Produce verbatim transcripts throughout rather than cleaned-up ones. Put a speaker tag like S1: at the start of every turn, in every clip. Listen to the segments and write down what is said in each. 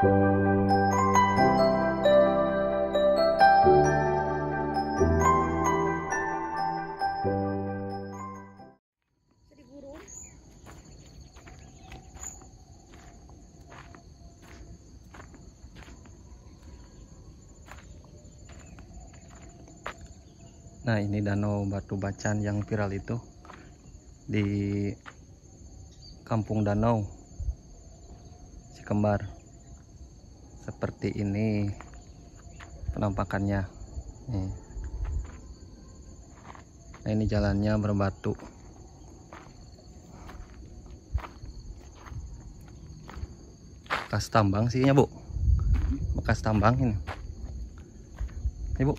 S1: Nah, ini danau Batu Bacan yang viral itu di Kampung Danau Cikembar. Seperti ini penampakannya. Nih. Nah, ini jalannya berbatu. Bekas tambang sih ya, Bu. Bekas tambang ini. Ibu.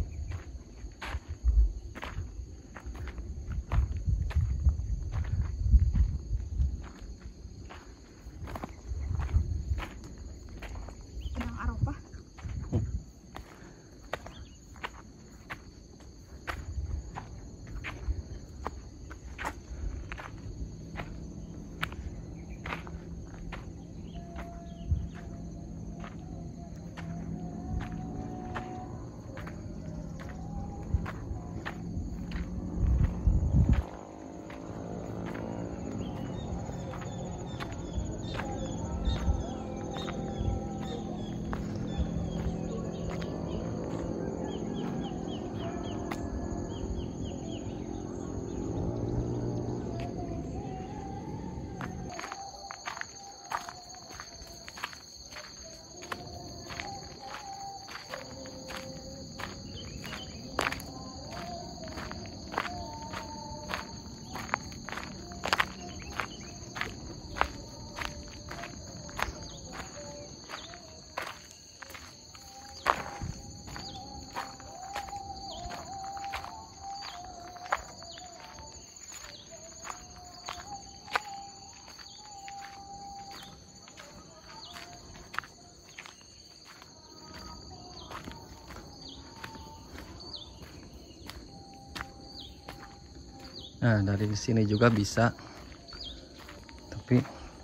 S1: Nah, dari sini juga bisa, tapi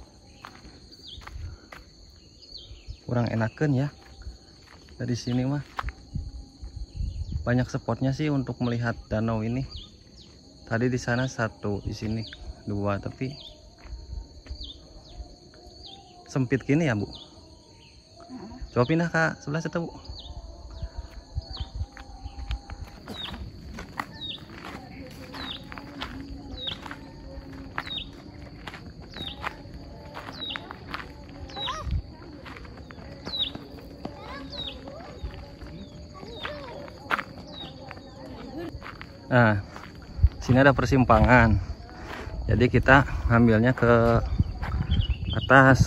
S1: kurang enakan ya. Dari sini mah banyak spotnya sih untuk melihat danau ini. Tadi di sana satu, di sini dua, tapi sempit gini ya, Bu. Coba pindah ke sebelah situ, Bu. Nah, sini ada persimpangan. Jadi kita ngambilnya ke atas.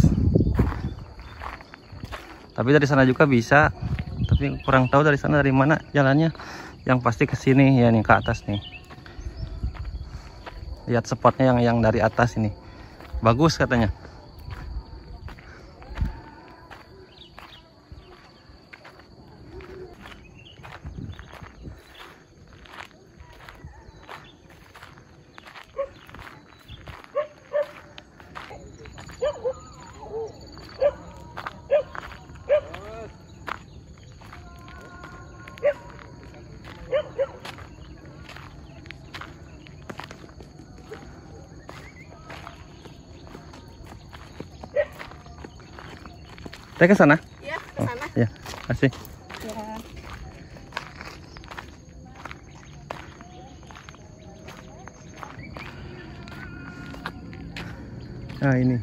S1: Tapi dari sana juga bisa. Tapi kurang tahu dari sana dari mana jalannya. Yang pasti ke sini ya, nih ke atas nih. Lihat spotnya yang yang dari atas ini. Bagus katanya. Saya ke sana?
S2: Iya, ke sana.
S1: Oh, ya, kasih.
S2: Ya.
S1: Nah, ini.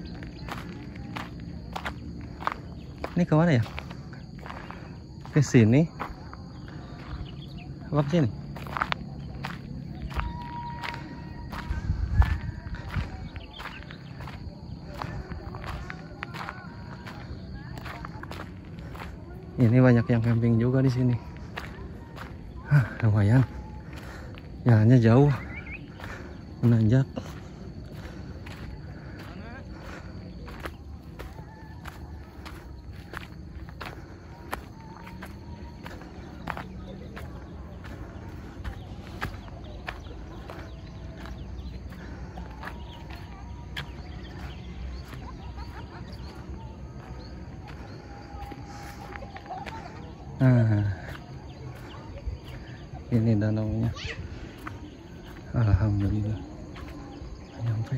S1: Ini kemana ya? Ke sini. Apa ke sini? Ini banyak yang camping juga di sini. Hah, lumayan. Jalannya jauh, menanjak. Nah, ini danaunya. Alhamdulillah nyampe.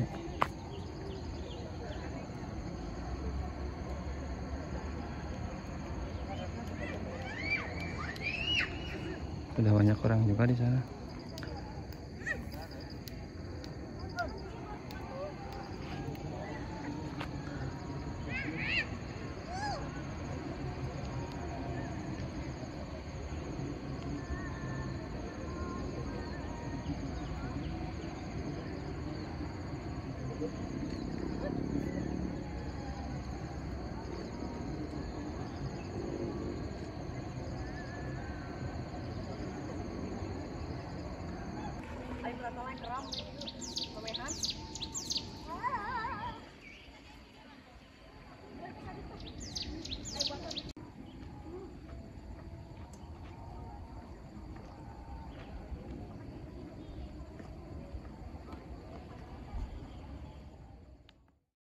S1: Sudah banyak orang juga di sana.
S2: Ay, keram, pamehan.